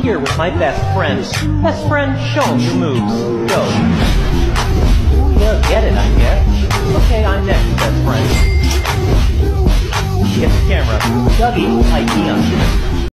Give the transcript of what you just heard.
here with my best friend. Best friend, show him your moves. Go. Ooh, yeah, get it, I guess. Okay, I'm next, best friend. Get the camera. Dougie, ID on you.